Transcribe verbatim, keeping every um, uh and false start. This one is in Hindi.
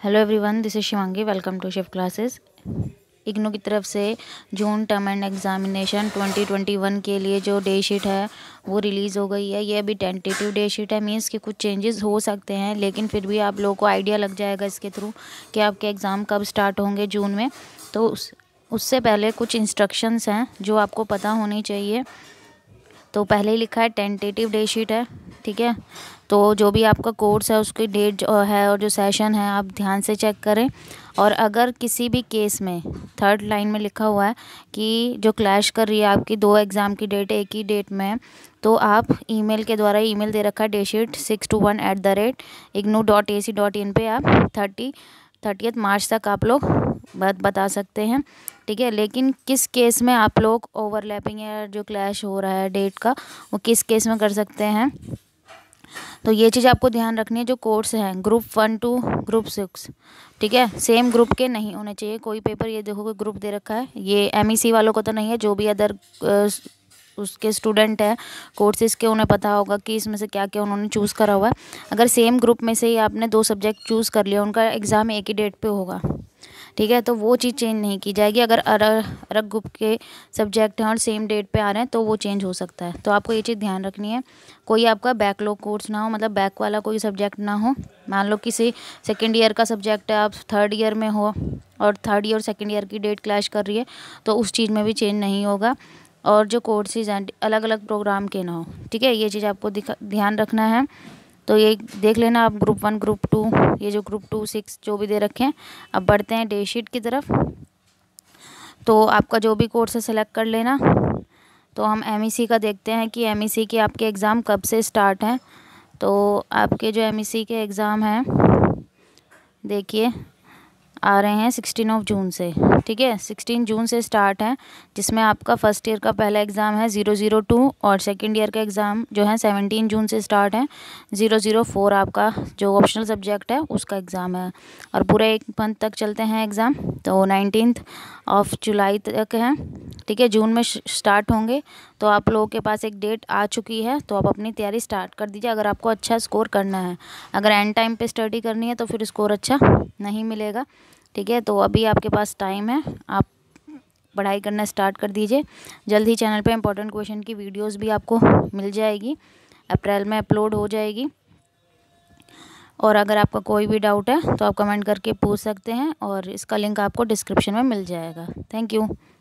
Hello everyone, this is Shivangi. Welcome to shift classes. IGNOU की तरफ से June term end examination twenty twenty one के लिए जो डे शीट है वो रिलीज़ हो गई है। ये अभी टेंटेटिव डे शीट है, मीन्स कि कुछ चेंजेस हो सकते हैं, लेकिन फिर भी आप लोगों को आइडिया लग जाएगा इसके थ्रू कि आपके एग्ज़ाम कब स्टार्ट होंगे जून में। तो उस उससे पहले कुछ इंस्ट्रक्शंस हैं जो आपको पता होनी चाहिए। तो पहले ही लिखा है टेंटेटिव डे शीट है, ठीक है। तो जो भी आपका कोर्स है उसकी डेट जो है और जो सेशन है आप ध्यान से चेक करें। और अगर किसी भी केस में थर्ड लाइन में लिखा हुआ है कि जो क्लैश कर रही है आपकी दो एग्ज़ाम की डेट एक ही डेट में है, तो आप ईमेल के द्वारा, ईमेल दे रखा है day sheet six two one at the rate IGNOU dot A C dot in पर आप थर्टी थर्टियथ मार्च तक आप लोग बात बता सकते हैं, ठीक है। लेकिन किस केस में आप लोग ओवरलैपिंग या जो क्लैश हो रहा है डेट का वो किस केस में कर सकते हैं, तो ये चीज़ आपको ध्यान रखनी है। जो कोर्स हैं group one two group six, ठीक है, सेम ग्रुप के नहीं होने चाहिए। कोई पेपर ये देखो कोई ग्रुप दे रखा है, ये एम ई सी वालों को तो नहीं है, जो भी अदर उसके स्टूडेंट हैं कोर्सेज़ के उन्हें पता होगा कि इसमें से क्या क्या उन्होंने चूज़ करा हुआ है। अगर सेम ग्रुप में से ही आपने दो सब्जेक्ट चूज़ कर लिया, उनका एग्ज़ाम एक ही डेट पे होगा, ठीक है, तो वो चीज़ चेंज नहीं की जाएगी। अगर अलग अलग ग्रुप के सब्जेक्ट हैं और सेम डेट पे आ रहे हैं तो वो चेंज हो सकता है। तो आपको ये चीज़ ध्यान रखनी है, कोई आपका बैकलॉग कोर्स ना हो, मतलब बैक वाला कोई सब्जेक्ट ना हो। मान लो किसी सेकेंड ईयर का सब्जेक्ट है, आप थर्ड ईयर में हो और थर्ड ईयर सेकेंड ईयर की डेट क्लैश कर रही है, तो उस चीज़ में भी चेंज नहीं होगा। और जो कोर्सेज हैं अलग अलग प्रोग्राम के ना हो, ठीक है, ये चीज़ आपको ध्यान रखना है। तो ये देख लेना आप ग्रुप वन ग्रुप टू, ये जो ग्रुप टू सिक्स जो भी दे रखे हैं। अब बढ़ते हैं डे शीट की तरफ। तो आपका जो भी कोर्स है सेलेक्ट कर लेना। तो हम एम ई सी का देखते हैं कि एम ई सी के आपके एग्ज़ाम कब से स्टार्ट हैं। तो आपके जो एम ई सी के एग्ज़ाम हैं देखिए आ रहे हैं सिक्सटीन ऑफ जून से, ठीक है, सिक्सटीन जून से स्टार्ट है, जिसमें आपका फर्स्ट ईयर का पहला एग्ज़ाम है ज़ीरो ज़ीरो टू और सेकंड ईयर का एग्ज़ाम जो है सेवनटीन जून से स्टार्ट है। ज़ीरो ज़ीरो फोर आपका जो ऑप्शनल सब्जेक्ट है उसका एग्ज़ाम है और पूरे एक मंथ तक चलते हैं एग्ज़ाम। तो नाइनटीन्थ ऑफ जुलाई तक है, ठीक है, जून में स्टार्ट होंगे। तो आप लोगों के पास एक डेट आ चुकी है, तो आप अपनी तैयारी स्टार्ट कर दीजिए अगर आपको अच्छा स्कोर करना है। अगर एंड टाइम पे स्टडी करनी है तो फिर स्कोर अच्छा नहीं मिलेगा, ठीक है। तो अभी आपके पास टाइम है, आप पढ़ाई करना स्टार्ट कर दीजिए। जल्द ही चैनल पे इंपॉर्टेंट क्वेश्चन की वीडियोस भी आपको मिल जाएगी, अप्रैल में अपलोड हो जाएगी। और अगर आपका कोई भी डाउट है तो आप कमेंट करके पूछ सकते हैं और इसका लिंक आपको डिस्क्रिप्शन में मिल जाएगा। Thank you.